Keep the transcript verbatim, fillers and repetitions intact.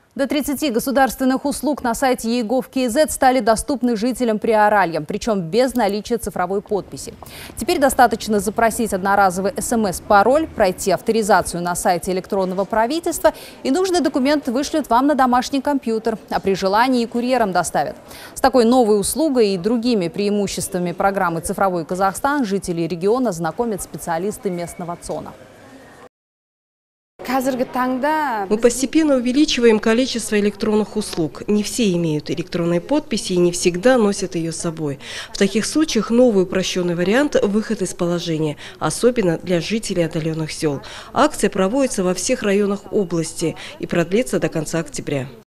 До тридцати государственных услуг на сайте e gov точка kz стали доступны жителям Приоралья, причем без наличия цифровой подписи. Теперь достаточно запросить одноразовый эс эм эс-пароль, пройти авторизацию на сайте электронного правительства, и нужный документ вышлют вам на домашний компьютер, а при желании и курьером доставят. С такой новой услугой и другими преимуществами программы «Цифровой Казахстан» жители региона знакомят специалисты местного ЦОНа. Мы постепенно увеличиваем количество электронных услуг. Не все имеют электронные подписи и не всегда носят ее с собой. В таких случаях новый упрощенный вариант – выход из положения, особенно для жителей отдаленных сел. Акция проводится во всех районах области и продлится до конца октября.